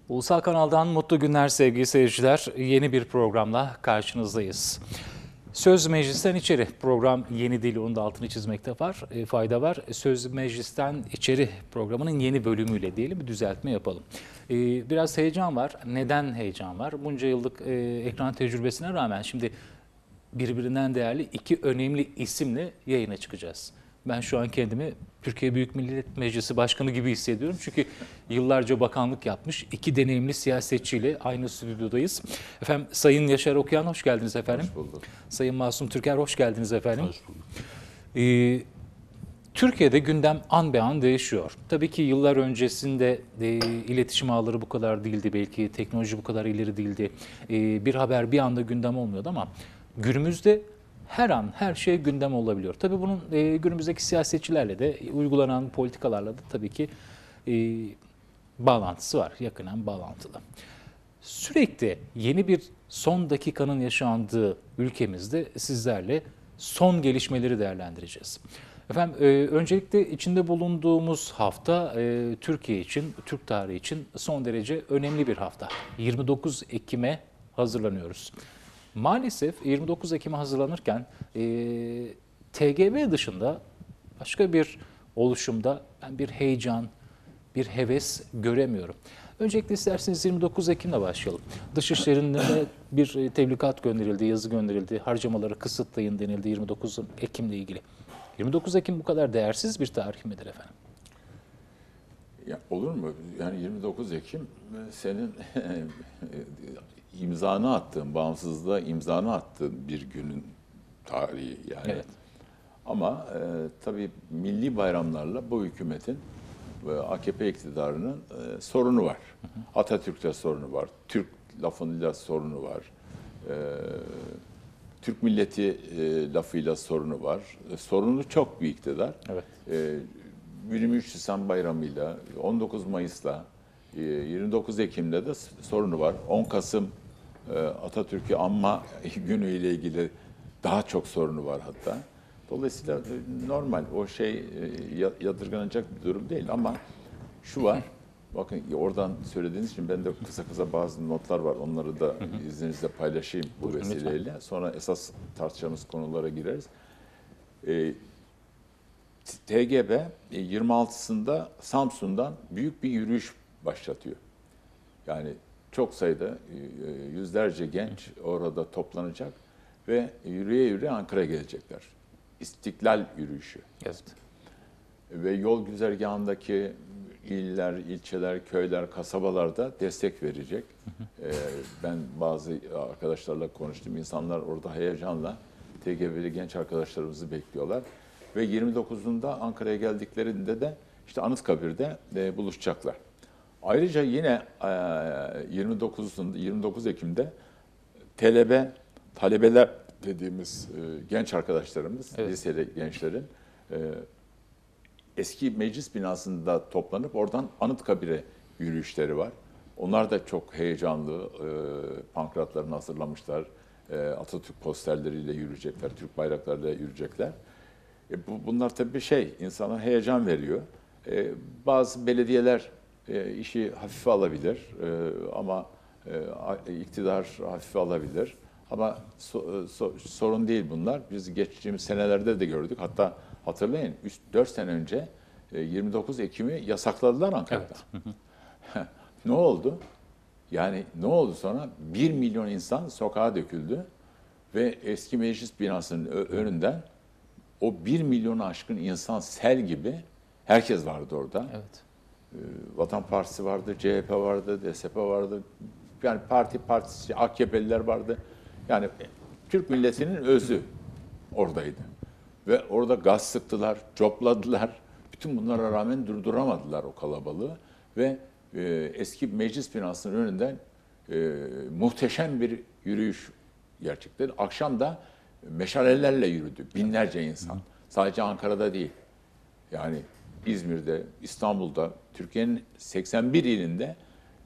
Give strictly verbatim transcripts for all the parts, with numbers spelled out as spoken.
Ulusal Kanal'dan mutlu günler sevgili seyirciler. Yeni bir programla karşınızdayız. Söz Meclis'ten içeri. Program yeni değil, onun da altını çizmekte var, e, fayda var. Söz Meclis'ten içeri programının yeni bölümüyle diyelim bir düzeltme yapalım. E, biraz heyecan var. Neden heyecan var? Bunca yıllık e, ekran tecrübesine rağmen şimdi birbirinden değerli iki önemli isimle yayına çıkacağız. Ben şu an kendimi Türkiye Büyük Millet Meclisi Başkanı gibi hissediyorum. Çünkü yıllarca bakanlık yapmış iki deneyimli siyasetçiyle aynı stüdyodayız. Efendim Sayın Yaşar Okuyan hoş geldiniz efendim. Hoş bulduk. Sayın Masum Türker hoş geldiniz efendim. Hoş bulduk. Ee, Türkiye'de gündem an be an değişiyor. Tabii ki yıllar öncesinde e, iletişim ağları bu kadar değildi belki, teknoloji bu kadar ileri değildi. E, bir haber bir anda gündem olmuyordu ama günümüzde her an her şey gündem olabiliyor. Tabii bunun e, günümüzdeki siyasetçilerle de uygulanan politikalarla da tabii ki e, bağlantısı var, yakından bağlantılı. Sürekli yeni bir son dakikanın yaşandığı ülkemizde sizlerle son gelişmeleri değerlendireceğiz. Efendim e, öncelikle içinde bulunduğumuz hafta e, Türkiye için, Türk tarihi için son derece önemli bir hafta. yirmi dokuz Ekim'e hazırlanıyoruz. Maalesef yirmi dokuz Ekim'e hazırlanırken e, T G V dışında başka bir oluşumda ben bir heyecan, bir heves göremiyorum. Öncelikle isterseniz yirmi dokuz Ekim'le başlayalım. Dışişleri'ne bir tebligat gönderildi, yazı gönderildi. Harcamaları kısıtlayın denildi yirmi dokuz Ekim'le ilgili. yirmi dokuz Ekim bu kadar değersiz bir tarih midir efendim? Ya olur mu? Yani yirmi dokuz Ekim senin imzanı attığın, bağımsızlığa imzanı attığın bir günün tarihi yani. Evet. Ama e, tabii milli bayramlarla bu hükümetin ve A K P iktidarının e, sorunu var. Hı hı. Atatürk'te sorunu var. Türk lafıyla sorunu var. E, Türk milleti e, lafıyla sorunu var. E, sorunu çok büyük iktidar. Evet. E, yirmi üç Nisan bayramıyla, on dokuz Mayıs'la, e, yirmi dokuz Ekim'de de sorunu var. on Kasım e, Atatürk'ü anma günüyle ilgili daha çok sorunu var hatta. Dolayısıyla normal, o şey yadırganacak bir durum değil ama şu var, bakın oradan söylediğiniz için ben de kısa kısa bazı notlar var, onları da izninizle paylaşayım bu Buyurun, vesileyle. lütfen. Sonra esas tartışacağımız konulara gireriz. E, T G B yirmi altısında Samsun'dan büyük bir yürüyüş başlatıyor. Yani çok sayıda yüzlerce genç orada toplanacak ve yürüye yürüye Ankara'ya gelecekler. İstiklal yürüyüşü. Evet. Ve yol güzergahındaki iller, ilçeler, köyler, kasabalarda destek verecek. Ee, ben bazı arkadaşlarla konuştum. İnsanlar orada heyecanla T G B'li genç arkadaşlarımızı bekliyorlar. Ve yirmi dokuzunda Ankara'ya geldiklerinde de işte Anıtkabir'de e, buluşacaklar. Ayrıca yine e, yirmi dokuzunda, yirmi dokuz Ekim'de T L B, talebeler dediğimiz e, genç arkadaşlarımız, evet, liseli gençlerin e, eski meclis binasında toplanıp oradan Anıtkabir'e yürüyüşleri var. Onlar da çok heyecanlı, e, pankratlarını hazırlamışlar, e, Atatürk posterleriyle yürüyecekler, Türk bayraklarıyla yürüyecekler. E, bu, bunlar tabii şey, insana heyecan veriyor. E, bazı belediyeler e, işi hafife alabilir e, ama e, iktidar hafife alabilir. Ama so, so, sorun değil bunlar. Biz geçtiğimiz senelerde de gördük. Hatta hatırlayın dört sene önce yirmi dokuz Ekim'i yasakladılar Ankara'da. Evet. Ne oldu? Yani ne oldu sonra? Bir milyon insan sokağa döküldü ve eski meclis binasının önünden o bir milyonu aşkın insan sel gibi herkes vardı orada. Evet. Vatan Partisi vardı, C H P vardı, D S P vardı. Yani parti partisi, A K P'liler vardı. Yani Türk milletinin özü oradaydı. Ve orada gaz sıktılar, copladılar. Bütün bunlara rağmen durduramadılar o kalabalığı. Ve e, eski meclis binasının önünden e, muhteşem bir yürüyüş gerçekten. Akşam da meşalelerle yürüdü binlerce insan. Sadece Ankara'da değil. Yani İzmir'de, İstanbul'da, Türkiye'nin seksen bir ilinde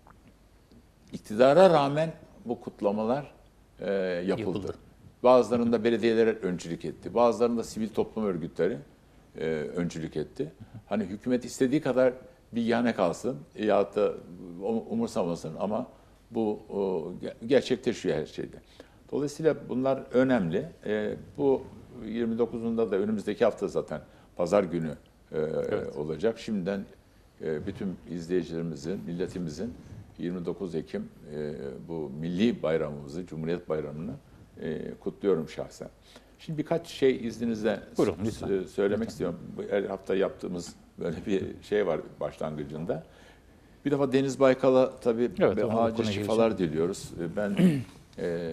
iktidara rağmen bu kutlamalar e, yapıldı. yapıldı. Bazılarında belediyeler öncülük etti. Bazılarında sivil toplum örgütleri e, öncülük etti. Hani hükümet istediği kadar bir yana kalsın ya da umursamasın ama bu o, gerçekleşiyor her şeyde. Dolayısıyla bunlar önemli. E, bu yirmi dokuzunda da önümüzdeki hafta zaten pazar günü e, evet. olacak. Şimdiden e, bütün izleyicilerimizin, milletimizin yirmi dokuz Ekim e, bu milli bayramımızı, Cumhuriyet Bayramı'nı e, kutluyorum şahsen. Şimdi birkaç şey izninizle Buyurun, lütfen. söylemek lütfen. istiyorum. Her hafta yaptığımız böyle bir şey var başlangıcında. Bir defa Deniz Baykal'a tabii evet, acil şifalar diliyoruz. Ben e,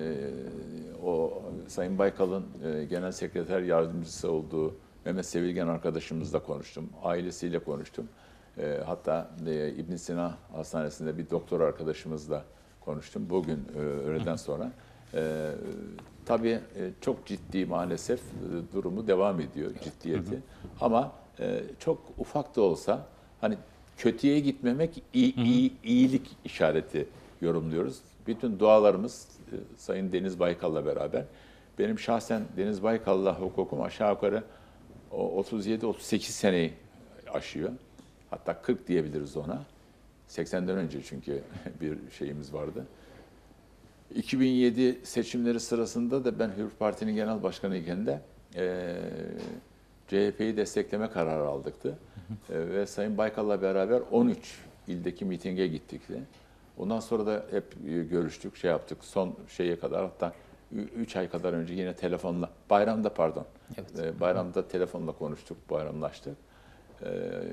o Sayın Baykal'ın e, genel sekreter yardımcısı olduğu Mehmet Sevilgen arkadaşımızla konuştum. Ailesiyle konuştum. E, hatta e, İbn Sina Hastanesi'nde bir doktor arkadaşımızla konuştum. Bugün e, öğleden sonra. E, tabii e, çok ciddi maalesef e, durumu devam ediyor, ciddiyeti. Hı hı. Ama e, çok ufak da olsa hani kötüye gitmemek iyi, iyi, iyilik işareti yorumluyoruz. Bütün dualarımız e, Sayın Deniz Baykal'la beraber. Benim şahsen Deniz Baykal'la hukukum aşağı yukarı otuz yedi otuz sekiz seneyi aşıyor. Hatta kırk diyebiliriz ona. seksenden önce çünkü bir şeyimiz vardı. iki bin yedi seçimleri sırasında da ben Hür Parti'nin genel başkanı iken de e, C H P'yi destekleme kararı aldıktı. E, ve Sayın Baykal'la beraber on üç ildeki mitinge gittik de. Ondan sonra da hep görüştük, şey yaptık. Son şeye kadar hatta üç ay kadar önce yine telefonla, bayramda pardon, evet. e, bayramda telefonla konuştuk, bayramlaştık. E,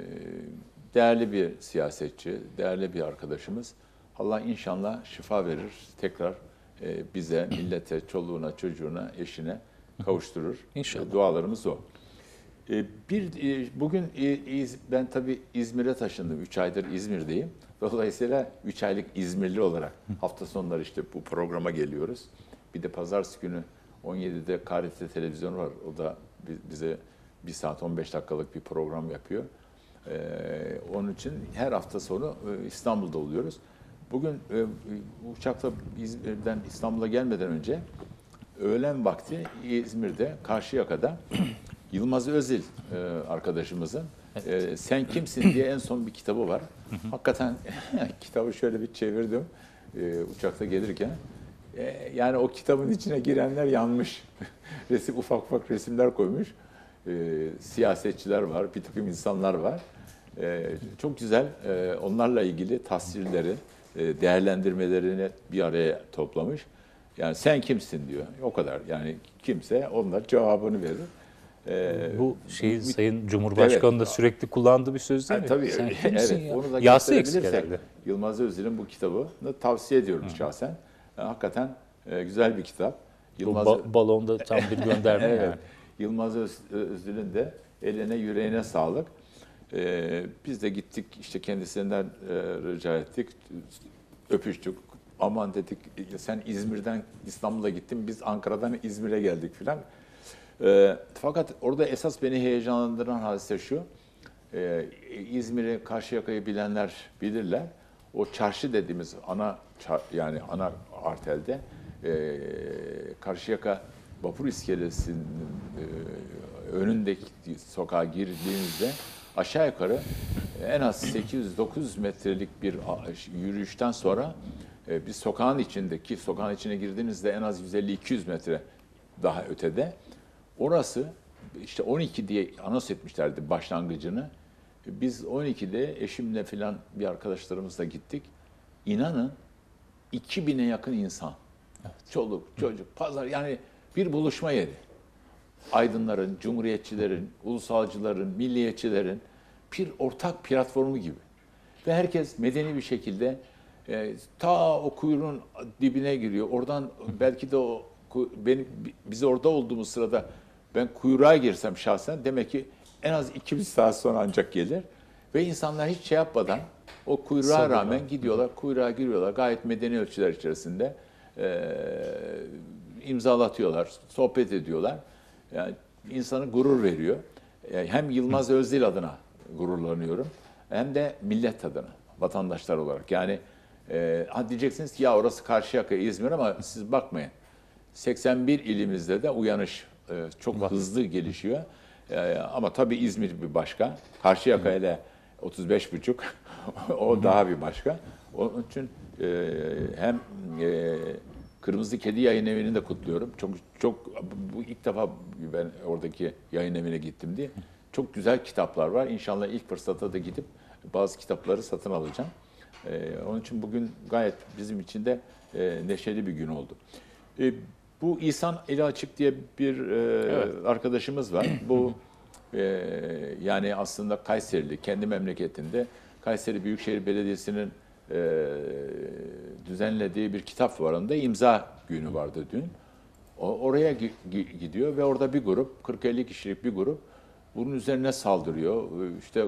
değerli bir siyasetçi, değerli bir arkadaşımız. Allah inşallah şifa verir, tekrar e, bize, millete, çoluğuna, çocuğuna, eşine kavuşturur. İnşallah. E, dualarımız o. E, bir e, bugün e, İz, ben tabii İzmir'e taşındım. üç aydır İzmir'deyim. Dolayısıyla üç aylık İzmirli olarak hafta sonları işte bu programa geliyoruz. Bir de pazartesi günü on yedide K R T televizyonu var. O da bize bir saat on beş dakikalık bir program yapıyor. Ee, onun için her hafta sonu İstanbul'da oluyoruz. Bugün e, uçakla İzmir'den İstanbul'a gelmeden önce öğlen vakti İzmir'de Karşıyaka'da Yılmaz Özil e, arkadaşımızın evet. e, Sen Kimsin diye en son bir kitabı var. Hakikaten kitabı şöyle bir çevirdim e, uçakta gelirken. E, yani o kitabın içine girenler yanmış. Resim, ufak ufak resimler koymuş. E, siyasetçiler var, bir takım insanlar var. E, çok güzel e, onlarla ilgili tasvirleri, e, değerlendirmelerini bir araya toplamış. Yani sen kimsin diyor. O kadar. Yani kimse onlar cevabını verir. Ee, Bu şeyi Sayın Cumhurbaşkanı evet. da sürekli kullandığı bir söz değil mi? Tabii, Sen kimsin evet, ya? Onu da Yası eksik herhalde. Yılmaz Özil'in bu kitabını tavsiye ediyorum Hı. şahsen. Yani hakikaten e, güzel bir kitap. Yılmaz... Bu ba- balonda tam bir gönderme evet. yani. Yılmaz Öz, Özil'in de eline yüreğine sağlık. Ee, biz de gittik işte kendisinden e, rica ettik. Öpüştük. Aman dedik sen İzmir'den İstanbul'a gittin, biz Ankara'dan İzmir'e geldik filan. E, fakat orada esas beni heyecanlandıran hadise şu, e, İzmir'i, Karşıyaka'yı bilenler bilirler. O çarşı dediğimiz ana yani ana artelde e, Karşıyaka vapur iskelesinin e, önündeki sokağa girdiğinizde aşağı yukarı en az sekiz yüz dokuz yüz metrelik bir yürüyüşten sonra bir sokağın içindeki, sokağın içine girdiğinizde en az yüz elli iki yüz metre daha ötede. Orası işte on iki diye anons etmişlerdi başlangıcını. Biz on ikide eşimle filan bir arkadaşlarımızla gittik. İnanın iki bine yakın insan. Evet. Çoluk, çocuk, pazar yani bir buluşma yeri. Aydınların, cumhuriyetçilerin, ulusalcıların, milliyetçilerin bir ortak platformu gibi. Ve herkes medeni bir şekilde e, ta o kuyruğun dibine giriyor. Oradan belki de o benim biz orada olduğumuz sırada ben kuyruğa girsem şahsen demek ki en az iki bir saat sonra ancak gelir. Ve insanlar hiç şey yapmadan o kuyruğa Sabırlar. rağmen gidiyorlar, kuyruğa giriyorlar. Gayet medeni ölçüler içerisinde e, imzalatıyorlar, sohbet ediyorlar. Yani insanı gurur veriyor. Yani hem Yılmaz Özdil adına gururlanıyorum hem de millet adına, vatandaşlar olarak. Yani e, diyeceksiniz ki ya orası Karşıyaka, İzmir ama siz bakmayın. seksen bir ilimizde de uyanış e, çok Bak. hızlı gelişiyor. E, ama tabii İzmir bir başka. Karşıyaka ile otuz beş buçuk o daha bir başka. Onun için e, hem e, Kırmızı Kedi Yayın Evi'ni de kutluyorum. Çok çok bu ilk defa ben oradaki yayın evine gittim diye. Çok güzel kitaplar var. İnşallah ilk fırsatta da gidip bazı kitapları satın alacağım. E, onun için bugün gayet bizim için de e, neşeli bir gün oldu. E, bu İhsan Eli Açık diye bir e, Evet. arkadaşımız var. Bu e, yani aslında Kayserili, kendi memleketinde Kayseri Büyükşehir Belediyesi'nin e, düzenlediği bir kitap fuarında imza günü vardı dün. O, oraya gi- gidiyor ve orada bir grup, kırk elli kişilik bir grup bunun üzerine saldırıyor. İşte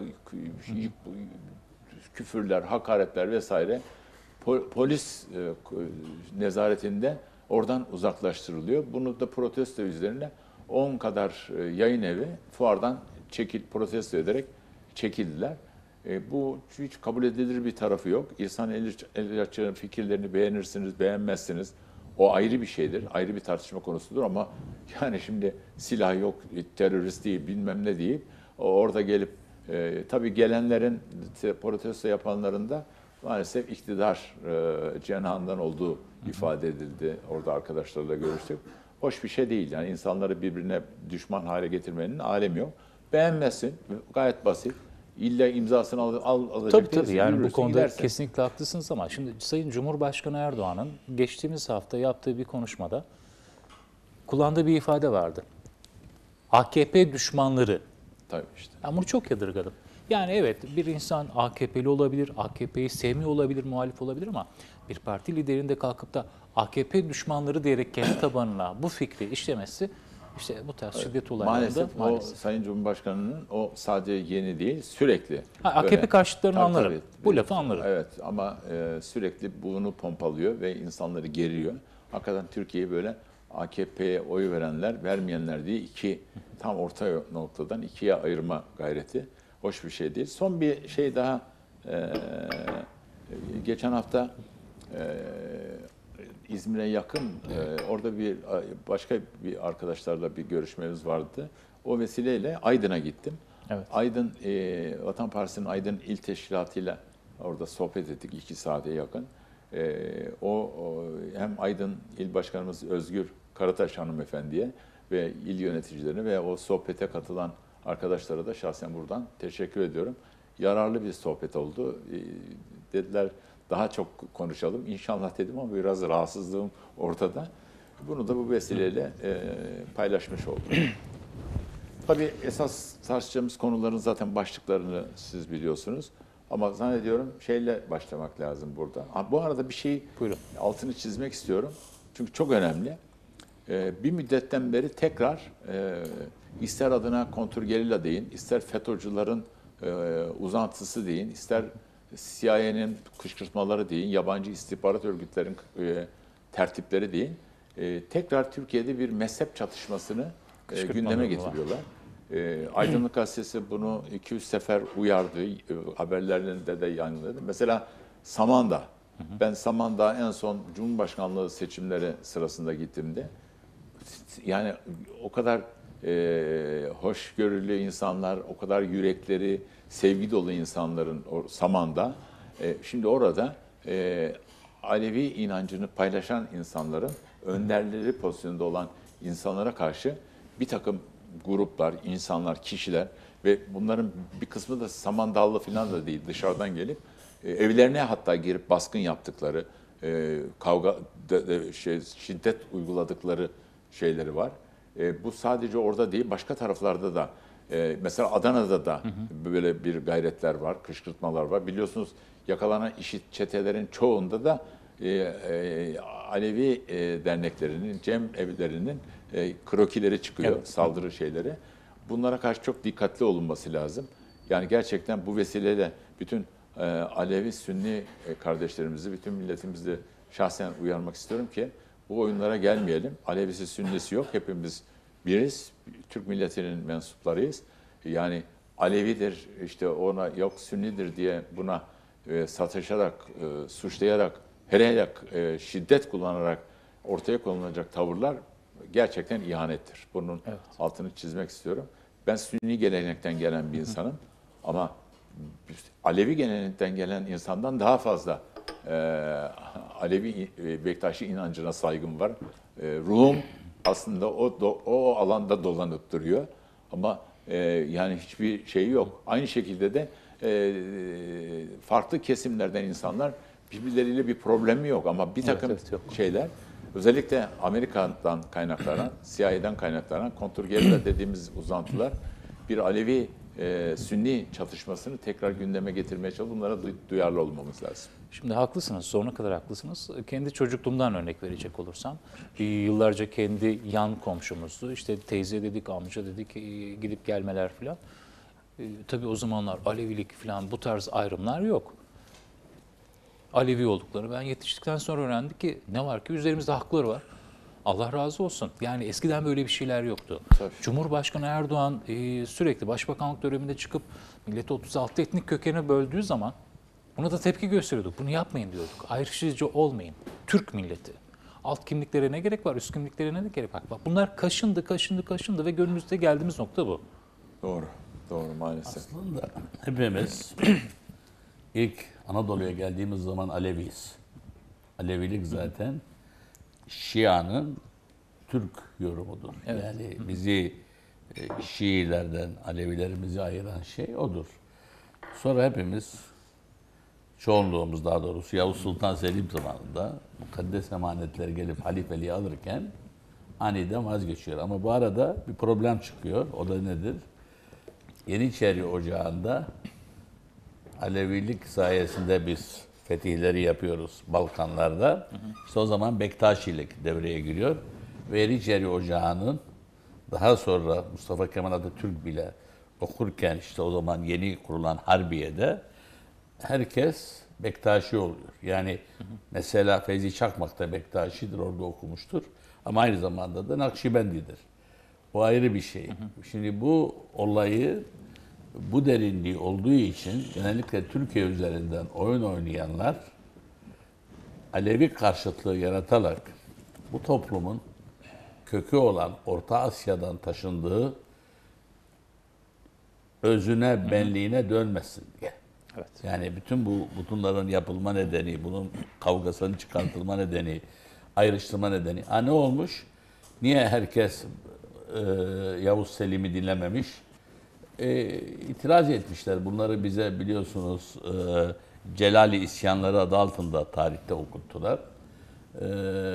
küfürler, hakaretler vesaire po- polis e, nezaretinde oradan uzaklaştırılıyor. Bunu da protesto üzerine on kadar e, yayın evi fuardan çekil protesto ederek çekildiler. E, bu hiç kabul edilir bir tarafı yok. İhsan Eli Açık'ın fikirlerini beğenirsiniz, beğenmezsiniz. O ayrı bir şeydir, ayrı bir tartışma konusudur ama yani şimdi silah yok, terörist değil, bilmem ne değil. Orada gelip e, tabii gelenlerin, protesto yapanların da maalesef iktidar e, cenahından olduğu ifade edildi. Orada arkadaşlarla görüştük. Hoş bir şey değil. Yani insanları birbirine düşman hale getirmenin alemi yok. Beğenmesin, gayet basit. İlla imzasını al, al alacak Tabii değilsin, tabii yani bu yürürsün, konuda gidersin. kesinlikle haklısınız ama şimdi Sayın Cumhurbaşkanı Erdoğan'ın geçtiğimiz hafta yaptığı bir konuşmada kullandığı bir ifade vardı. A K P düşmanları. Tabii işte. Ben bunu çok yadırgadım. Yani evet bir insan A K P'li olabilir, A K P'yi sevmiyor olabilir, muhalif olabilir ama bir parti liderinde kalkıp da A K P düşmanları diyerek kendi tabanına bu fikri işlemesi işte bu tarz şiddet olaylarında Maalesef, maalesef. o Sayın Cumhurbaşkanı'nın o sadece yeni değil, sürekli. Ha, A K P böyle- karşıtlarını Tabii, anlarım. tabii. Bu lafı anlarım. Evet ama e, sürekli bunu pompalıyor ve insanları geriyor. Hakikaten Türkiye'yi böyle A K P'ye oy verenler, vermeyenler diye iki tam orta noktadan ikiye ayırma gayreti hoş bir şey değil. Son bir şey daha, e, geçen hafta e, İzmir'e yakın, e, orada bir başka bir arkadaşlarla bir görüşmemiz vardı. O vesileyle Aydın'a gittim. Evet. Aydın, e, Vatan Partisi'nin Aydın İl Teşkilatı'yla orada sohbet ettik iki saate yakın. E, o, o hem Aydın İl Başkanımız Özgür Karataş hanımefendiye ve il yöneticilerine ve o sohbete katılan arkadaşlara da şahsen buradan teşekkür ediyorum. Yararlı bir sohbet oldu. E, dediler daha çok konuşalım. İnşallah dedim ama biraz rahatsızlığım ortada. Bunu da bu vesileyle e, paylaşmış oldum. Tabii esas tartışacağımız konuların zaten başlıklarını siz biliyorsunuz. Ama zannediyorum şeyle başlamak lazım burada. Ha, bu arada bir şey Buyurun. altını çizmek istiyorum. Çünkü çok önemli. Ee, bir müddetten beri tekrar e, ister adına kontrgerilla deyin, ister FETÖ'cülerin e, uzantısı deyin, ister C I A'nin kışkırtmaları deyin, yabancı istihbarat örgütlerin e, tertipleri deyin. E, tekrar Türkiye'de bir mezhep çatışmasını e, gündeme getiriyorlar. E, Aydınlık Gazetesi bunu iki üç sefer uyardı, e, haberlerinde de yayınladı. Mesela Samandağ, ben Samandağ en son Cumhurbaşkanlığı seçimleri sırasında gittiğimde, yani o kadar e, hoşgörülü insanlar, o kadar yürekleri, sevgi dolu insanların o Samandağ, e, şimdi orada e, Alevi inancını paylaşan insanların önderleri pozisyonunda olan insanlara karşı bir takım gruplar, insanlar, kişiler ve bunların bir kısmı da Samandağlı falan da değil, dışarıdan gelip e, evlerine hatta girip baskın yaptıkları, e, kavga, de, de, şey, şiddet uyguladıkları şeyleri var. E, bu sadece orada değil, başka taraflarda da. E, mesela Adana'da da hı hı. böyle bir gayretler var, kışkırtmalar var. Biliyorsunuz yakalanan IŞİD çetelerin çoğunda da e, e, Alevi e, derneklerinin, cem evlerinin e, krokileri çıkıyor, evet. Saldırı şeyleri. Bunlara karşı çok dikkatli olunması lazım. Yani gerçekten bu vesileyle bütün e, Alevi, Sünni e, kardeşlerimizi, bütün milletimizi şahsen uyarmak istiyorum ki bu oyunlara gelmeyelim. Alevisi, Sünnisi yok. Hepimiz biriz. Türk milletinin mensuplarıyız. Yani Alevidir, işte ona yok Sünnidir diye buna e, sataşarak, e, suçlayarak, hele hele e, şiddet kullanarak ortaya konulacak tavırlar gerçekten ihanettir. Bunun evet. altını çizmek istiyorum. Ben Sünni gelenekten gelen bir insanım ama Alevi gelenekten gelen insandan daha fazla e, Alevi e, Bektaşi inancına saygım var. E, ruhum aslında o do, o alanda dolanıp duruyor. Ama e, yani hiçbir şey yok. Aynı şekilde de e, farklı kesimlerden insanlar birbirleriyle bir problemi yok. Ama bir takım Evet, evet, yok. şeyler, özellikle Amerika'dan kaynaklanan, C I A'den kaynaklanan kontrgerilla dediğimiz uzantılar bir Alevi e, Sünni çatışmasını tekrar gündeme getirmeye çalışıyor. Bunlara du- duyarlı olmamız lazım. Şimdi haklısınız, sonuna kadar haklısınız. Kendi çocukluğumdan örnek verecek olursam, yıllarca kendi yan komşumuzdu. İşte teyze dedik, amca dedik, gidip gelmeler falan. E, tabii o zamanlar Alevilik falan bu tarz ayrımlar yok. Alevi oldukları ben yetiştikten sonra öğrendik ki ne var ki üzerimizde hakları var. Allah razı olsun. Yani eskiden böyle bir şeyler yoktu. Tabii. Cumhurbaşkanı Erdoğan e, sürekli başbakanlık döneminde çıkıp milleti otuz altı etnik kökene böldüğü zaman buna da tepki gösteriyorduk. Bunu yapmayın diyorduk. Ayrıştırıcı olmayın. Türk milleti. Alt kimliklere ne gerek var, üst kimliklere ne gerek var? Bak bunlar kaşındı, kaşındı, kaşındı ve günümüzde geldiğimiz nokta bu. Doğru, doğru maalesef. Aslında hepimiz ilk Anadolu'ya geldiğimiz zaman Aleviyiz. Alevilik zaten Şia'nın Türk yorumudur. Evet. Yani bizi e, Şiilerden, Alevilerimizi ayıran şey odur. Sonra hepimiz, çoğunluğumuz daha doğrusu Yavuz Sultan Selim zamanında mukaddes emanetler gelip halifeliği alırken aniden vazgeçiyor. Ama bu arada bir problem çıkıyor. O da nedir? Yeniçeri Ocağı'nda Alevilik sayesinde biz fetihleri yapıyoruz Balkanlarda. Hı hı. İşte o zaman Bektaşilik devreye giriyor. Ve Yeniçeri Ocağı'nın daha sonra Mustafa Kemal Atatürk bile okurken işte o zaman yeni kurulan Harbiye'de herkes Bektaşi oluyor. Yani hı hı. mesela Feyzi Çakmak da Bektaşidir, orada okumuştur. Ama aynı zamanda da Nakşibendidir. O ayrı bir şey. Hı hı. Şimdi bu olayı bu derinliği olduğu için genellikle Türkiye üzerinden oyun oynayanlar Alevi karşıtlığı yaratarak bu toplumun kökü olan Orta Asya'dan taşındığı özüne, benliğine dönmesin diye. Evet. Yani bütün bu bunların yapılma nedeni, bunun kavgasının çıkartılma nedeni, ayrıştırma nedeni. Ha ne olmuş? Niye herkes e, Yavuz Selim'i dinlememiş? E, itiraz etmişler. Bunları bize biliyorsunuz e, Celali isyanları adı altında tarihte okuttular. E,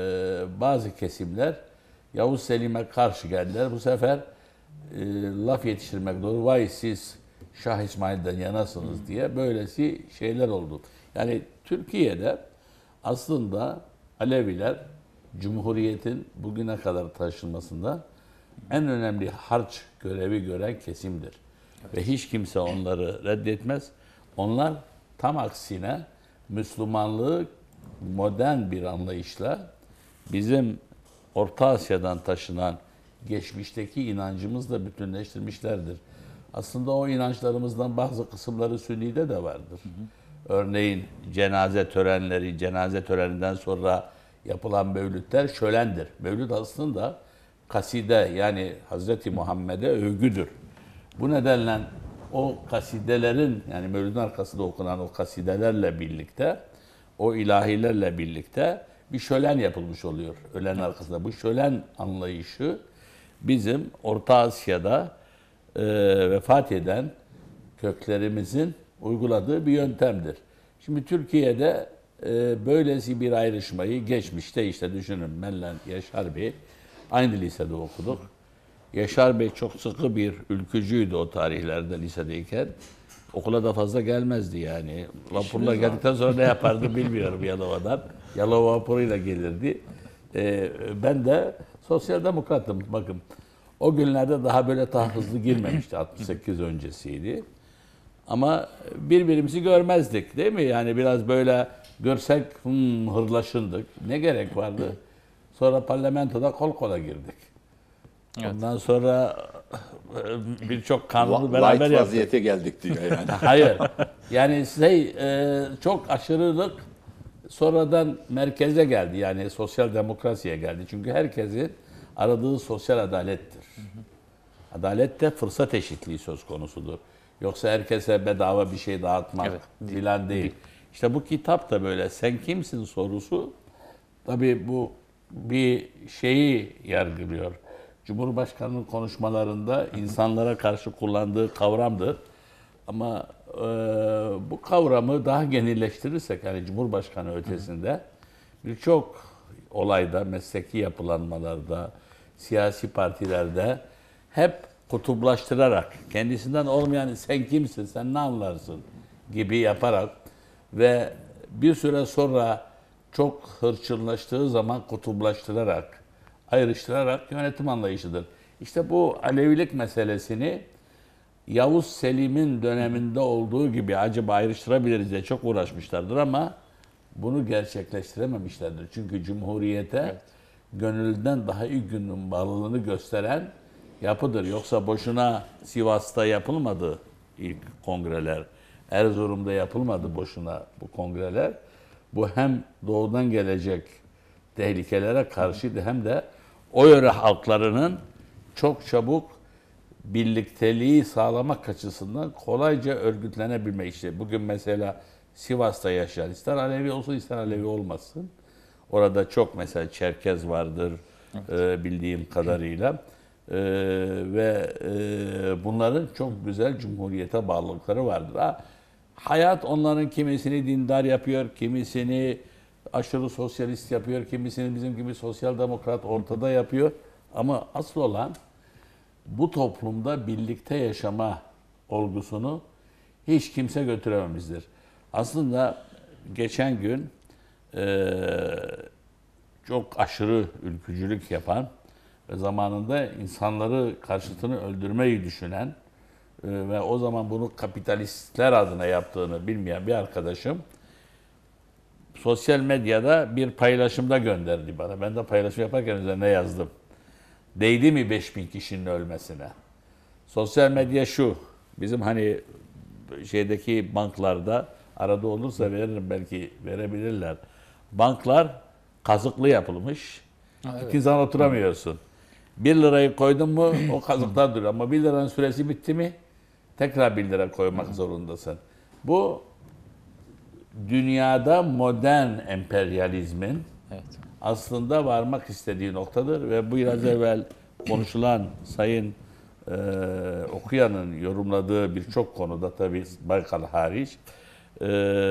bazı kesimler Yavuz Selim'e karşı geldiler. Bu sefer e, laf yetiştirmek doğru. Vay siz Şah İsmail'den yanasınız diye böylesi şeyler oldu. Yani Türkiye'de aslında Aleviler Cumhuriyet'in bugüne kadar taşınmasında en önemli harç görevi gören kesimdir. Evet. Ve hiç kimse onları reddetmez. Onlar tam aksine Müslümanlığı modern bir anlayışla bizim Orta Asya'dan taşınan geçmişteki inancımızla bütünleştirmişlerdir. Aslında o inançlarımızdan bazı kısımları Sünni'de de vardır. Hı hı. Örneğin cenaze törenleri, cenaze töreninden sonra yapılan mevlütler şölendir. Mevlüt aslında kaside yani Hazreti Muhammed'e övgüdür. Bu nedenle o kasidelerin yani mevlüdün arkasında okunan o kasidelerle birlikte, o ilahilerle birlikte bir şölen yapılmış oluyor ölen arkasında. Bu şölen anlayışı bizim Orta Asya'da e, vefat eden köklerimizin uyguladığı bir yöntemdir. Şimdi Türkiye'de e, böylesi bir ayrışmayı geçmişte işte düşünün Mellen, Yaşar Bey aynı lisede okuduk. Yaşar Bey çok sıkı bir ülkücüydü o tarihlerde lisedeyken. Okula da fazla gelmezdi yani. Vapurla geldikten sonra ne yapardı bilmiyorum Yalova'dan. Yalova vapuruyla gelirdi. Ee, ben de sosyal demokratım. Bakın o günlerde daha böyle daha hızlı girmemişti. altmış sekiz öncesiydi. Ama birbirimizi görmezdik değil mi? Yani biraz böyle görsek hmm, hırlaşındık. Ne gerek vardı? Sonra parlamentoda kol kola girdik. Evet. Ondan sonra birçok kanunu beraber yaptık. Light vaziyete geldik diyor yani. Hayır. Yani şey e, çok aşırılık sonradan merkeze geldi. Yani sosyal demokrasiye geldi. Çünkü herkesin aradığı sosyal adalettir. Hı hı. Adalet de fırsat eşitliği söz konusudur. Yoksa herkese bedava bir şey dağıtmak evet, filan değil. değil. İşte bu kitap da böyle. Sen kimsin sorusu tabii bu bir şeyi yargılıyor. Cumhurbaşkanının konuşmalarında insanlara karşı kullandığı kavramdır. Ama e, bu kavramı daha genelleştirirsek, yani Cumhurbaşkanı ötesinde birçok olayda, mesleki yapılanmalarda, siyasi partilerde hep kutuplaştırarak, kendisinden olmayan sen kimsin, sen ne anlarsın gibi yaparak ve bir süre sonra çok hırçınlaştığı zaman kutuplaştırarak, ayrıştırarak yönetim anlayışıdır. İşte bu Alevilik meselesini Yavuz Selim'in döneminde olduğu gibi acaba ayrıştırabiliriz diye çok uğraşmışlardır ama bunu gerçekleştirememişlerdir. Çünkü Cumhuriyete evet. gönülden daha iyi günün bağlılığını gösteren yapıdır. Yoksa boşuna Sivas'ta yapılmadı ilk kongreler. Erzurum'da yapılmadı boşuna bu kongreler. Bu hem doğudan gelecek tehlikelere karşıydı hem de o yöre halklarının çok çabuk birlikteliği sağlamak açısından kolayca örgütlenebilme işi. Bugün mesela Sivas'ta yaşayan, ister Alevi olsun ister Alevi olmasın. Orada çok mesela Çerkez vardır evet. e, bildiğim kadarıyla. E, ve e, bunların çok güzel Cumhuriyete bağlılıkları vardır. Ha, hayat onların kimisini dindar yapıyor, kimisini aşırı sosyalist yapıyor, kimisini bizim gibi sosyal demokrat ortada yapıyor. Ama asıl olan bu toplumda birlikte yaşama olgusunu hiç kimse götürememiştir. Aslında geçen gün e, çok aşırı ülkücülük yapan ve zamanında insanları karşıtını öldürmeyi düşünen e, ve o zaman bunu kapitalistler adına yaptığını bilmeyen bir arkadaşım sosyal medyada bir paylaşımda gönderdi bana. Ben de paylaşım yaparken üzerine yazdım. Değdi mi beş bin kişinin ölmesine? Sosyal medya şu, bizim hani şeydeki banklarda arada olursa veririm, belki verebilirler. Banklar kazıklı yapılmış. Ha, evet. İki zaman oturamıyorsun. Bir lirayı koydun mu o kazıklar duruyor. Ama bir liranın süresi bitti mi tekrar bir lira koymak zorundasın. Bu dünyada modern emperyalizmin evet. aslında varmak istediği noktadır ve bu biraz evvel konuşulan Sayın e, Okuyan'ın yorumladığı birçok konuda tabii Baykal hariç e,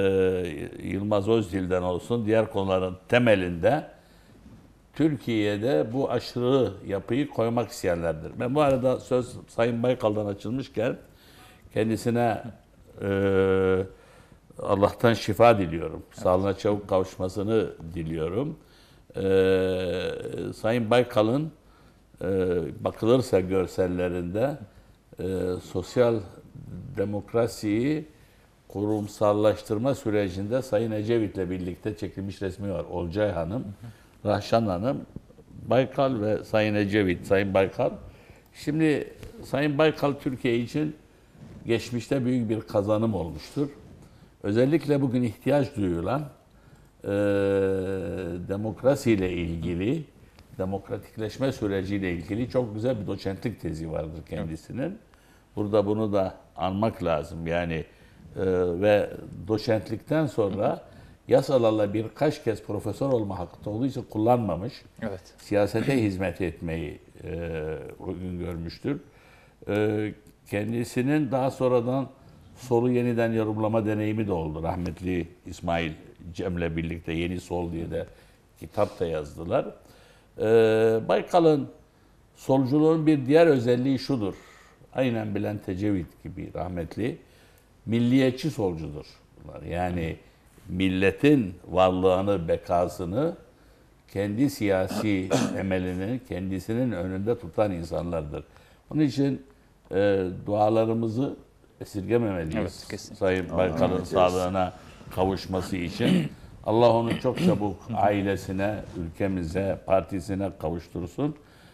Yılmaz Özdil'den olsun diğer konuların temelinde Türkiye'de bu aşırı yapıyı koymak isteyenlerdir. Ben bu arada söz Sayın Baykal'dan açılmışken kendisine e, Allah'tan şifa diliyorum. Evet. Sağlığına çabuk kavuşmasını diliyorum. Ee, Sayın Baykal'ın e, bakılırsa görsellerinde e, sosyal demokrasiyi kurumsallaştırma sürecinde Sayın Ecevit'le birlikte çekilmiş resmi var. Olcay Hanım, Rahşan Hanım, Baykal ve Sayın Ecevit, Sayın Baykal. Şimdi Sayın Baykal Türkiye için geçmişte büyük bir kazanım olmuştur. Özellikle bugün ihtiyaç duyulan e, demokrasiyle ilgili, demokratikleşme süreciyle ilgili çok güzel bir doçentlik tezi vardır kendisinin. Burada bunu da anmak lazım. Yani e, ve doçentlikten sonra yasalarla birkaç kez profesör olma hakkı olduğu için kullanmamış. Evet. Siyasete hizmet etmeyi e, uygun görmüştür. E, kendisinin daha sonradan Sol'u yeniden yorumlama deneyimi de oldu. Rahmetli İsmail Cem'le birlikte Yeni Sol diye de kitap da yazdılar. Ee, Baykal'ın solculuğun bir diğer özelliği şudur. Aynen Bülent Ecevit gibi rahmetli milliyetçi solcudur bunlar. Yani milletin varlığını, bekasını kendi siyasi emelini kendisinin önünde tutan insanlardır. Onun için e, dualarımızı esirgememeliyiz. Evet, Sayın Baykal'ın sağlığına kavuşması için. Allah onu çok çabuk ailesine, ülkemize, partisine kavuştursun.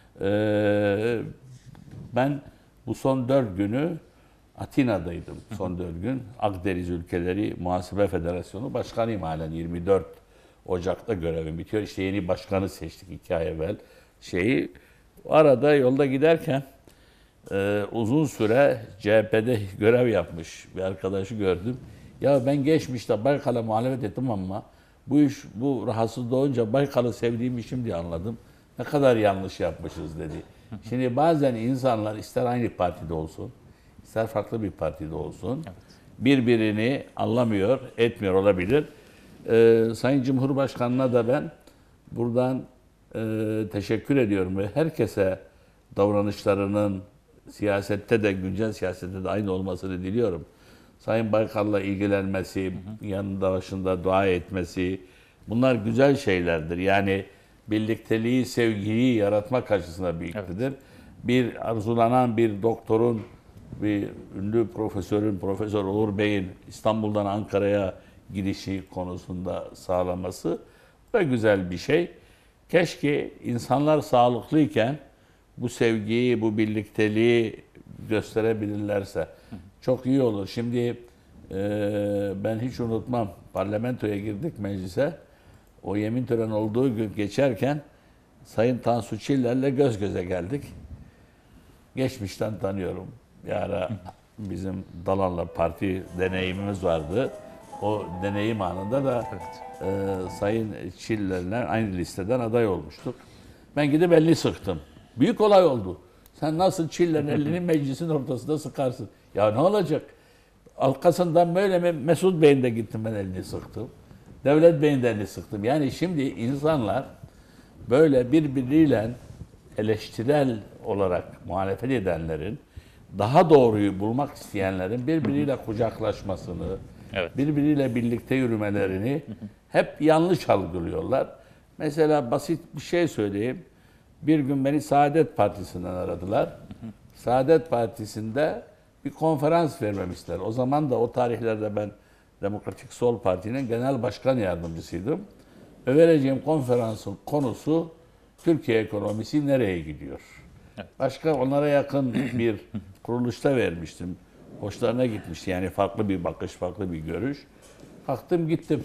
Ee, ben bu son dört günü Atina'daydım. Son dört gün. Akdeniz Ülkeleri Muhasebe Federasyonu Başkanıyım halen. yirmi dört Ocak'ta görevim bitiyor. İşte yeni başkanı seçtik iki ay evvel. Şeyi, arada yolda giderken Ee, uzun süre C H P'de görev yapmış bir arkadaşı gördüm. Ya ben geçmişte Baykal'a muhalefet ettim ama bu iş, bu rahatsız doğunca Baykal'ı sevdiğim işim diye anladım. Ne kadar yanlış yapmışız dedi. Şimdi bazen insanlar ister aynı partide olsun, ister farklı bir partide olsun, evet, birbirini anlamıyor, etmiyor olabilir. Ee, Sayın Cumhurbaşkanı'na da ben buradan e, teşekkür ediyorum ve herkese davranışlarının siyasette de, güncel siyasette de aynı olmasını diliyorum. Sayın Baykal'la ilgilenmesi, hı hı, yanında başında dua etmesi, bunlar güzel şeylerdir. Yani birlikteliği, sevgiyi yaratmak açısından büyüktür. Evet. Bir arzulanan bir doktorun, bir ünlü profesörün, Profesör Uğur Bey'in İstanbul'dan Ankara'ya gidişi konusunda sağlaması da güzel bir şey. Keşke insanlar sağlıklıyken bu sevgiyi, bu birlikteliği gösterebilirlerse çok iyi olur. Şimdi e, ben hiç unutmam, parlamentoya girdik, meclise. O yemin töreni olduğu gün geçerken Sayın Tansu Çiller'le göz göze geldik. Geçmişten tanıyorum. Bir ara bizim Dalan'la parti deneyimimiz vardı. O deneyim anında da evet, e, Sayın Çiller'le aynı listeden aday olmuştuk. Ben gidip elini sıktım. Büyük olay oldu. Sen nasıl Çiller'in elini meclisin ortasında sıkarsın? Ya ne olacak? Arkasından böyle mi? Mesut Bey'in de gittim ben elini sıktım. Devlet Bey'in de elini sıktım. Yani şimdi insanlar böyle birbiriyle eleştirel olarak muhalefet edenlerin, daha doğruyu bulmak isteyenlerin birbiriyle kucaklaşmasını, evet, birbiriyle birlikte yürümelerini hep yanlış algılıyorlar. Mesela basit bir şey söyleyeyim. Bir gün beni Saadet Partisi'nden aradılar. Saadet Partisi'nde bir konferans vermemişler. O zaman da o tarihlerde ben Demokratik Sol Parti'nin genel başkan yardımcısıydım. Ve vereceğim konferansın konusu Türkiye ekonomisi nereye gidiyor? Evet. Başka onlara yakın bir kuruluşta vermiştim. Hoşlarına gitmişti. Yani farklı bir bakış, farklı bir görüş. Kalktım gittim.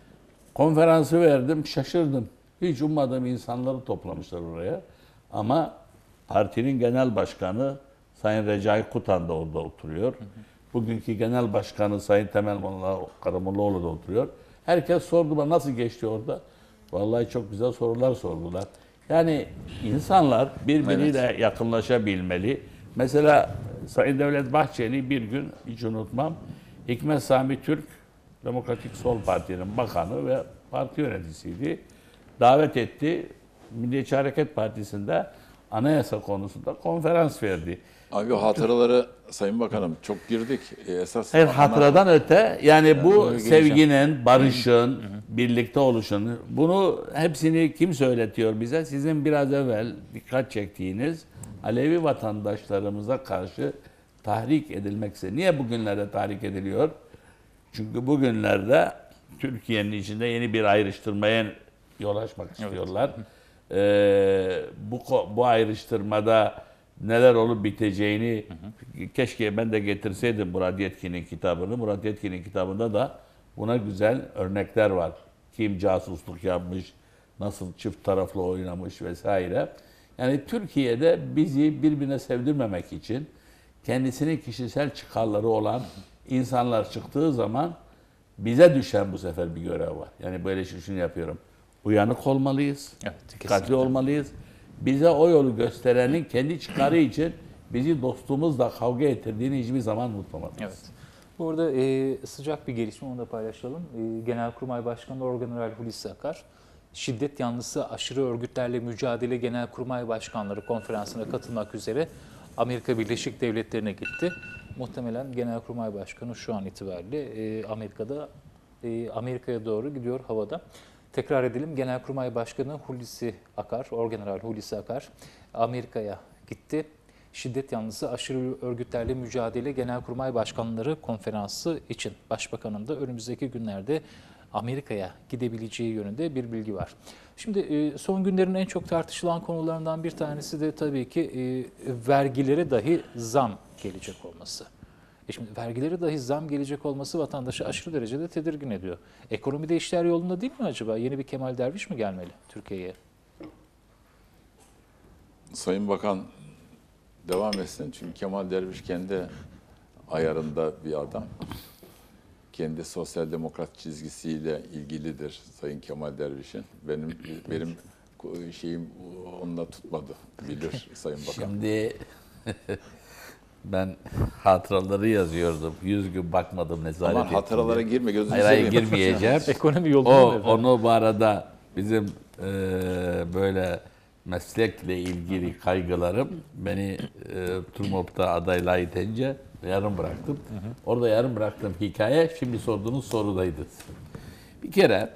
Konferansı verdim, şaşırdım. Hiç ummadığım insanları toplamışlar oraya. Ama partinin genel başkanı Sayın Recai Kutan da orada oturuyor. Hı hı. Bugünkü genel başkanı Sayın Temel Karamollaoğlu da oturuyor. Herkes sordu bana nasıl geçti orada. Vallahi çok güzel sorular sordular. Yani insanlar birbiriyle evet, yakınlaşabilmeli. Mesela Sayın Devlet Bahçeli bir gün hiç unutmam. Hikmet Sami Türk, Demokratik Sol Parti'nin bakanı ve parti yöneticisiydi. Davet etti. Milliyetçi Hareket Partisi'nde anayasa konusunda konferans verdi. Abi o hatıraları Sayın Bakanım çok girdik. Esas Hayır, hatıradan öte yani bu sevginin, barışın, birlikte oluşun, bunu hepsini kim söyletiyor bize? Sizin biraz evvel dikkat çektiğiniz Alevi vatandaşlarımıza karşı tahrik edilmekse. Niye bugünlerde tahrik ediliyor? Çünkü bugünlerde Türkiye'nin içinde yeni bir ayrıştırmaya yol açmak istiyorlar. Evet. Ee, bu, bu ayrıştırmada neler olup biteceğini hı hı, keşke ben de getirseydim Murat Yetkin'in kitabını. Murat Yetkin'in kitabında da buna güzel örnekler var. Kim casusluk yapmış, nasıl çift taraflı oynamış vesaire. Yani Türkiye'de bizi birbirine sevdirmemek için kendisinin kişisel çıkarları olan insanlar çıktığı zaman bize düşen bu sefer bir görev var. Yani böyle şunu yapıyorum. Uyanık olmalıyız, evet, dikkatli olmalıyız. Bize o yolu gösterenin kendi çıkarı için bizi dostumuzla kavga ettirdiğini hiçbir zaman unutmamalıyız. Evet. Bu arada e, sıcak bir gelişme, onu da paylaşalım. E, Genelkurmay Başkanı Orgeneral Hulusi Akar, şiddet yanlısı aşırı örgütlerle mücadele Genelkurmay Başkanları Konferansı'na katılmak üzere Amerika Birleşik Devletleri'ne gitti. Muhtemelen Genelkurmay Başkanı şu an itibariyle e, Amerika'da e, Amerika'ya doğru gidiyor havada. Tekrar edelim, Genelkurmay Başkanı Hulusi Akar, Orgeneral Hulusi Akar Amerika'ya gitti. Şiddet yanlısı aşırı örgütlerle mücadele Genelkurmay Başkanları Konferansı için Başbakanın da önümüzdeki günlerde Amerika'ya gidebileceği yönünde bir bilgi var. Şimdi son günlerin en çok tartışılan konularından bir tanesi de tabii ki vergilere dahi zam gelecek olması. E şimdi vergilere dahi zam gelecek olması vatandaşı aşırı derecede tedirgin ediyor. Ekonomide işler yolunda değil mi acaba? Yeni bir Kemal Derviş mi gelmeli Türkiye'ye? Sayın Bakan devam etsin. Çünkü Kemal Derviş kendi ayarında bir adam. kendi sosyal demokrat çizgisiyle ilgilidir Sayın Kemal Derviş'in. Benim benim şeyim onunla tutmadı, bilir Sayın Bakan. Şimdi ben hatıraları yazıyordum. Yüz gün bakmadım nezaret Ama ettim hatıralara diye. girme, gözünü Hayır, hayır seveyim. girmeyeceğim. Ekonomi yolunda O, mı efendim? onu bu arada bizim e, böyle meslekle ilgili kaygılarım beni e, TURMOP'ta adaylığa itince yarım bıraktım. Hı hı. Orada yarım bıraktığım hikaye şimdi sorduğunuz sorudaydı. Bir kere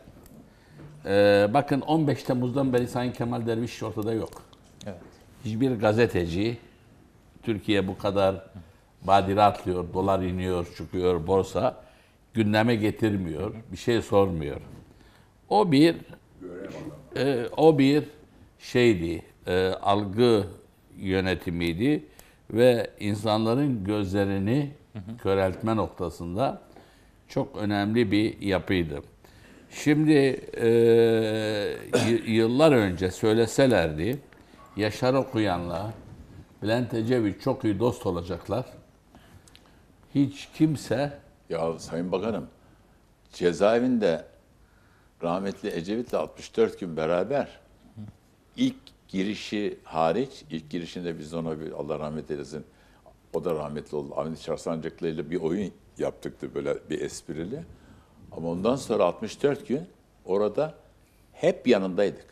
e, bakın on beş Temmuz'dan beri Sayın Kemal Derviş ortada yok. Evet. Hiçbir gazeteci Türkiye bu kadar badire atlıyor, dolar iniyor, çıkıyor, borsa gündeme getirmiyor, bir şey sormuyor. O bir e, o bir şeydi, e, algı yönetimiydi ve insanların gözlerini köreltme noktasında çok önemli bir yapıydı. Şimdi e, y- yıllar önce söyleselerdi, Yaşar Okuyan'la Bülent Ecevit çok iyi dost olacaklar. Hiç kimse Ya Sayın Bakanım, cezaevinde rahmetli Ecevit'le altmış dört gün beraber, ilk girişi hariç, ilk girişinde biz ona bir, Allah rahmet eylesin, o da rahmetli oldu. Avni Çarsancaklı ile bir oyun yaptıktı, böyle bir esprili. Ama ondan sonra altmış dört gün orada hep yanındaydık.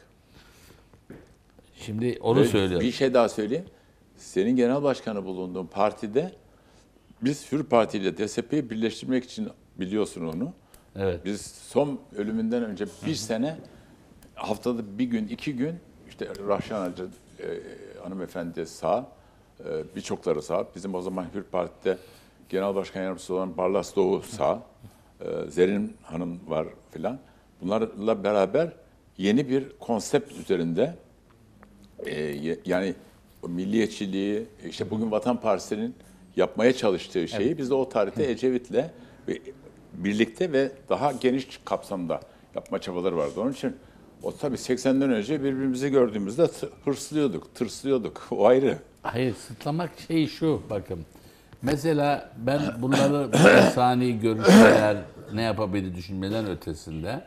şimdi onu Ve söylüyorum. Bir şey daha söyleyeyim. Senin genel başkanı bulunduğun partide biz Hür Parti ile D S P'yi birleştirmek için, biliyorsun onu. Evet. Biz son ölümünden önce bir sene, haftada bir gün, iki gün, işte Rahşan Hacı e, hanımefendi sağ, e, birçokları sağ. Bizim o zaman Hür Parti'de genel başkan yardımcısı olan Barlas Doğu sağ, e, Zerrin Hanım var filan. Bunlarla beraber yeni bir konsept üzerinde, e, yani o milliyetçiliği, işte bugün Vatan Partisi'nin yapmaya çalıştığı şeyi evet. Biz de o tarihte Ecevit'le ve birlikte ve daha geniş kapsamda yapma çabaları vardı. Onun için o tabii seksenden önce birbirimizi gördüğümüzde hırslıyorduk, tırslıyorduk. O ayrı. Hayır, sıtlamak şey şu, bakın. Mesela ben bunları insani görüşmeler, ne yapabilir düşünmeden ötesinde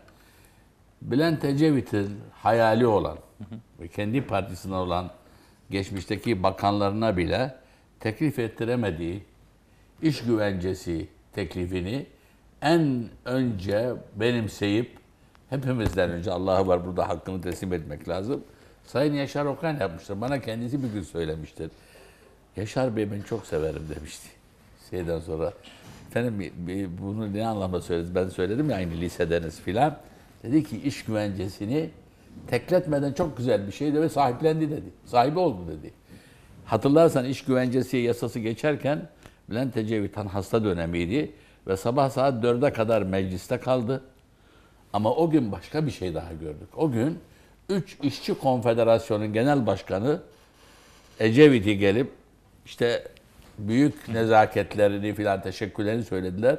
Bülent Ecevit'in hayali olan ve kendi partisine olan geçmişteki bakanlarına bile teklif ettiremediği iş güvencesi teklifini en önce benimseyip hepimizden önce Allah'a var burada hakkını teslim etmek lazım. Sayın Yaşar Okuyan yapmıştır. Bana kendisi bir gün söylemiştir. Yaşar Bey ben çok severim demişti. Şeyden sonra efendim bunu ne anlamda söylediniz? Ben söyledim ya aynı lisedeniz filan. Dedi ki iş güvencesini tekletmeden çok güzel bir şeydi ve sahiplendi dedi. Sahibi oldu dedi. Hatırlarsan iş güvencesi yasası geçerken Bülent Ecevit hasta dönemiydi ve sabah saat dörde kadar mecliste kaldı. Ama o gün başka bir şey daha gördük. O gün üç İşçi Konfederasyonu'nun genel başkanı Ecevit'i gelip işte büyük nezaketlerini filan teşekkürlerini söylediler.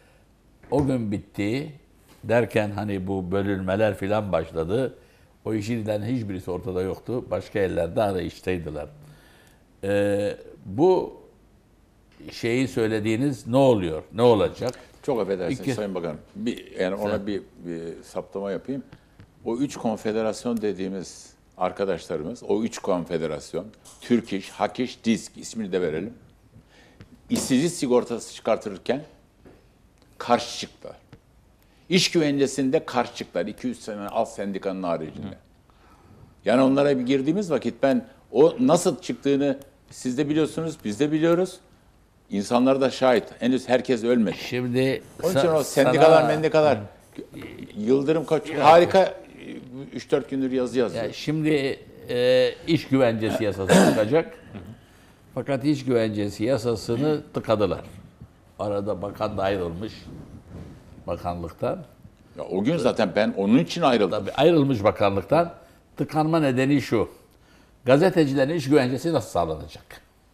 O gün bitti derken hani bu bölünmeler filan başladı. O işçilerin hiçbirisi ortada yoktu. Başka yerlerde arayıştaydılar. Ee, bu şeyi söylediğiniz ne oluyor? Ne olacak? Çok affedersiniz İki. Sayın Bakanım. Bir, yani ona Sen. bir, bir saptama yapayım. O üç konfederasyon dediğimiz arkadaşlarımız, o üç konfederasyon, Türk İş, Hak İş, DİSK ismini de verelim. İşsizlik sigortası çıkartırken karşı çıktılar. İş güvencesinde karşı çıktılar. iki yüz sene alt sendikanın haricinde. Hı. Yani onlara bir girdiğimiz vakit ben o nasıl çıktığını siz de biliyorsunuz, biz de biliyoruz. İnsanlar da şahit. Henüz herkes ölmedi. Şimdi Onun için o sendikalar, sana, mendikalar, Yıldırım Koç harika üç dört gündür yazı yazıyor. Ya şimdi e, iş güvencesi yasası çıkacak. Fakat iş güvencesi yasasını tıkadılar. Arada bakan da ayrılmış bakanlıktan. Ya o gün zaten ben onun için ayrıldım. Tabii ayrılmış bakanlıktan. Tıkanma nedeni şu. Gazetecilerin iş güvencesi nasıl sağlanacak?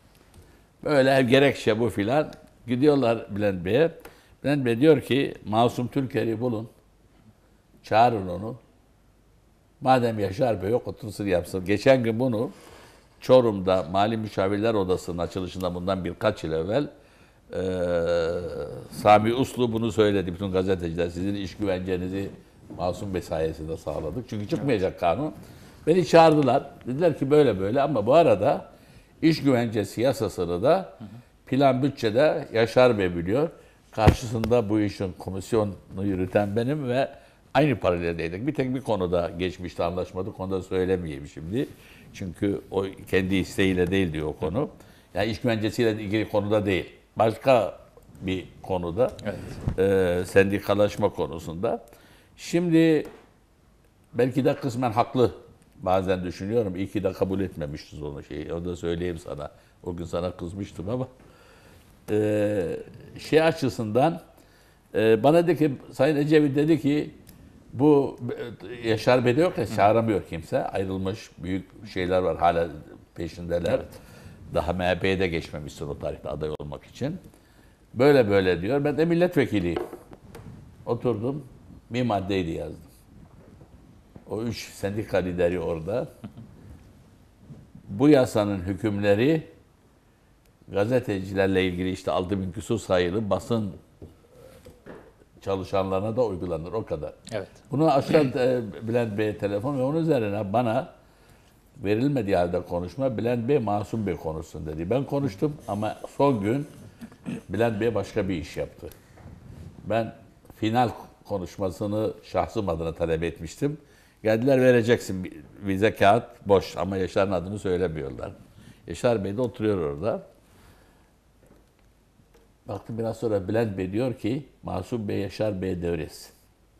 Böyle gerekçe bu filan. Gidiyorlar Bülent Bey'e. Bülent Bey diyor ki Masum Türker'i bulun. Çağırın onu. Madem Yaşar Bey yok otursun yapsın. Geçen gün bunu Çorum'da Mali Müşavirler Odası'nın açılışında bundan birkaç yıl evvel Ee, Sami Uslu bunu söyledi bütün gazeteciler. Sizin iş güvencenizi Masum Bey sayesinde sağladık. Çünkü çıkmayacak kanun. Beni çağırdılar. Dediler ki böyle böyle ama bu arada iş güvencesi yasasını da plan bütçede Yaşar Bey biliyor. Karşısında bu işin komisyonunu yürüten benim ve aynı paraleldeydik. Bir tek bir konuda geçmişte anlaşmadık. Onu da söylemeyeyim şimdi. Çünkü o kendi isteğiyle değil diyor o konu. Yani iş güvencesiyle ilgili konuda değil. Başka bir konuda. Evet. E, sendikalaşma konusunda. Şimdi belki de kısmen haklı. Bazen düşünüyorum. İyi ki de kabul etmemişiz onu şeyi. Onu da söyleyeyim sana. O gün sana kızmıştım ama. E, şey açısından e, bana dedi ki, Sayın Ecevit dedi ki bu Yaşar Bey'de yok ya, çağıramıyor kimse. Ayrılmış büyük şeyler var. Hala peşindeler. Evet. Daha M H P'ye de geçmemişsin o tarihte aday olmak için. Böyle böyle diyor. Ben de milletvekiliyim. Oturdum. Bir maddeydi yazdım. O üç sendika lideri orada. Bu yasanın hükümleri gazetecilerle ilgili işte altı bin küsur sayılı basın çalışanlarına da uygulanır. O kadar. Evet. Bunu aşağı Bülent Bey'e telefon ve onun üzerine bana verilmediği halde konuşma, Bülent Bey Masum Bey konuşsun dedi. Ben konuştum ama son gün Bülent Bey başka bir iş yaptı. Ben final konuşmasını şahsım adına talep etmiştim. Geldiler vereceksin vize kağıt boş ama Yaşar'ın adını söylemiyorlar. Yaşar Bey de oturuyor orada. Baktım biraz sonra Bülent Bey diyor ki Masum Bey Yaşar Bey'e devretsin.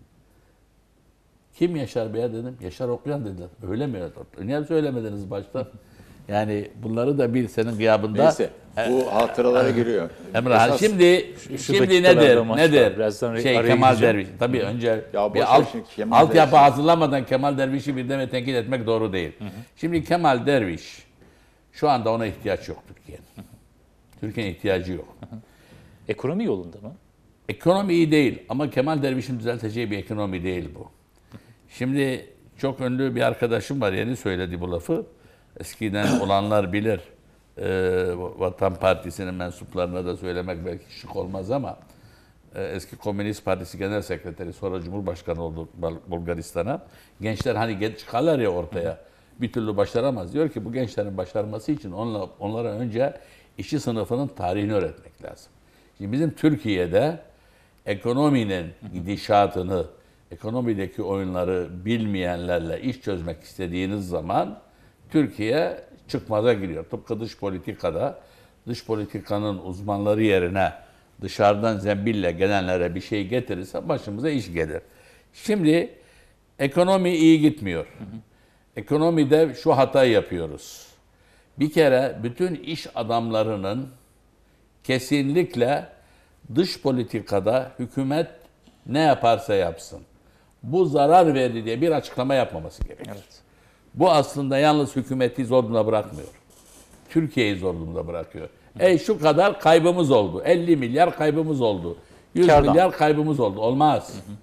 Kim Yaşar Bey'e dedim. Yaşar Okuyan dediler. Öyle mi? Niye söylemediniz başta? Yani bunları da bir senin gıyabında. Neyse bu hatıralara giriyor. Emrah Esas, şimdi şu, şu şimdi nedir? Nedir? Birazdan şey Kemal Derviş. Tabii önce ya bir alt, altyapı hazırlamadan Kemal Derviş'i bir deme tenkit etmek doğru değil. Hı hı. Şimdi Kemal Derviş şu anda ona ihtiyaç yok Türkiye'nin. Türkiye'nin ihtiyacı yok. Hı hı. Ekonomi yolunda mı? Ekonomi iyi değil ama Kemal Derviş'in düzelteceği bir ekonomi değil bu. Şimdi çok ünlü bir arkadaşım var, yeni söyledi bu lafı. Eskiden olanlar bilir. Ee, Vatan Partisi'nin mensuplarına da söylemek belki şık olmaz ama e, eski Komünist Partisi Genel Sekreteri, sonra Cumhurbaşkanı oldu Bulgaristan'a. Gençler hani çıkarlar ya ortaya, bir türlü başaramaz. Diyor ki bu gençlerin başarması için onlara, onlara önce işçi sınıfının tarihini öğretmek lazım. Şimdi bizim Türkiye'de ekonominin gidişatını, ekonomideki oyunları bilmeyenlerle iş çözmek istediğiniz zaman Türkiye çıkmaza giriyor. Tıpkı dış politikada, dış politikanın uzmanları yerine dışarıdan zembille gelenlere bir şey getirirse başımıza iş gelir. Şimdi ekonomi iyi gitmiyor. Ekonomide şu hatayı yapıyoruz. Bir kere bütün iş adamlarının kesinlikle dış politikada hükümet ne yaparsa yapsın, bu zarar verdi diye bir açıklama yapmaması gerekir. Evet. Bu aslında yalnız hükümeti zor durumda bırakmıyor. Türkiye'yi zor durumda bırakıyor. Hı. E şu kadar kaybımız oldu. elli milyar kaybımız oldu. yüz Kardan. milyar kaybımız oldu. Olmaz. Hı hı.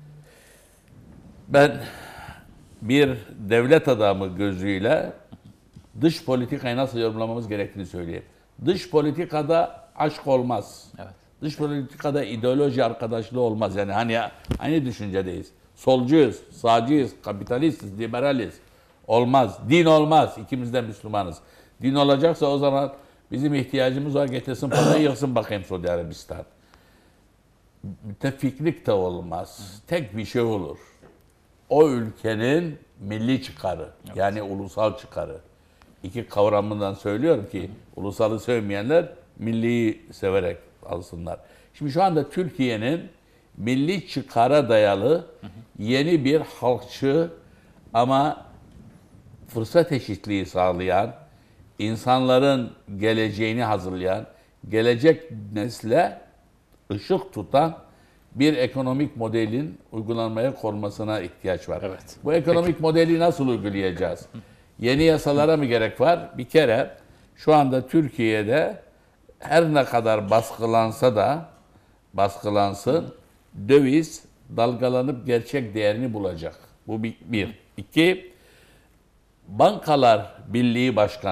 Ben bir devlet adamı gözüyle dış politikayı nasıl yorumlamamız gerektiğini söyleyeyim. Dış politikada aşk olmaz. Evet. Dış politikada ideoloji arkadaşlığı olmaz. Yani hani aynı düşüncedeyiz. Solcuyuz, sağcıyız, kapitalistiz, liberaliz. Olmaz. Din olmaz. İkimiz de Müslümanız. Din olacaksa o zaman bizim ihtiyacımız var. Getirsin parayı yıksın bakayım Suudi Arabistan. Müttefiklik de olmaz. Tek bir şey olur. O ülkenin milli çıkarı. Evet. Yani ulusal çıkarı. İki kavramından söylüyorum ki ulusalı sevmeyenler milliyi severek alsınlar. Şimdi şu anda Türkiye'nin milli çıkara dayalı yeni bir halkçı ama fırsat eşitliği sağlayan, insanların geleceğini hazırlayan, gelecek nesle ışık tutan bir ekonomik modelin uygulanmaya konmasına ihtiyaç var. Evet. Bu ekonomik Peki. modeli nasıl uygulayacağız? Yeni yasalara mı gerek var? Bir kere şu anda Türkiye'de her ne kadar baskılansa da baskılansın, döviz dalgalanıp gerçek değerini bulacak. Bu bir. bir. İki, Bankalar Birliği Başkanı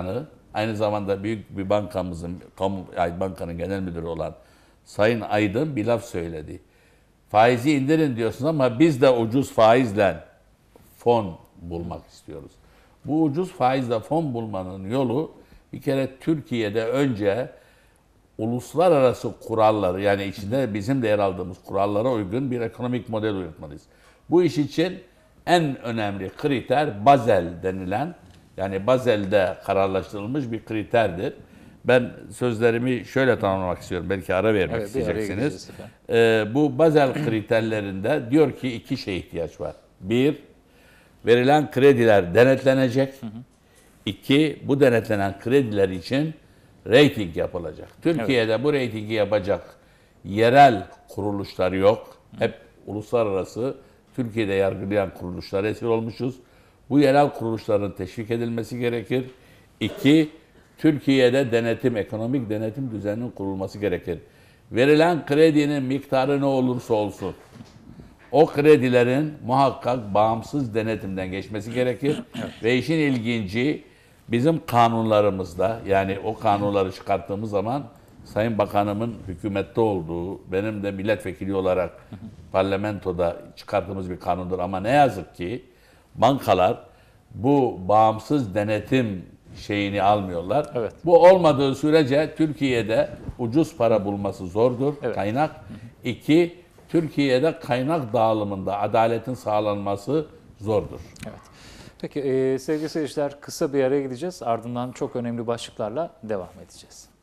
aynı zamanda büyük bir bankamızın, kamu ay, bankanın genel müdürü olan Sayın Aydın bir laf söyledi. Faizi indirin diyorsunuz ama biz de ucuz faizle fon bulmak istiyoruz. Bu ucuz faizle fon bulmanın yolu bir kere Türkiye'de önce uluslararası kuralları, yani içinde bizim de yer aldığımız kurallara uygun bir ekonomik model üretmeliyiz. Bu iş için en önemli kriter Basel denilen, yani Basel'de kararlaştırılmış bir kriterdir. Ben sözlerimi şöyle tamamlamak istiyorum. Belki ara vermek Evet, bir araya isteyeceksiniz. gireceğiz efendim. Ee, bu Basel kriterlerinde diyor ki iki şeye ihtiyaç var. Bir, verilen krediler denetlenecek. İki, bu denetlenen krediler için rating yapılacak. Türkiye'de bu reytingi yapacak yerel kuruluşlar yok. Hep uluslararası, Türkiye'de yargılayan kuruluşlara esir olmuşuz. Bu yerel kuruluşların teşvik edilmesi gerekir. İki, Türkiye'de denetim, ekonomik denetim düzeninin kurulması gerekir. Verilen kredinin miktarı ne olursa olsun, o kredilerin muhakkak bağımsız denetimden geçmesi gerekir. Ve işin ilginci, bizim kanunlarımızda, yani o kanunları çıkarttığımız zaman Sayın Bakanımın hükümette olduğu, benim de milletvekili olarak parlamentoda çıkarttığımız bir kanundur. Ama ne yazık ki bankalar bu bağımsız denetim şeyini almıyorlar. Evet. Bu olmadığı sürece Türkiye'de ucuz para bulması zordur, Evet. kaynak. İki, Türkiye'de kaynak dağılımında adaletin sağlanması zordur. Evet. Peki e, sevgili seyirciler, kısa bir araya gideceğiz. Ardından çok önemli başlıklarla devam edeceğiz.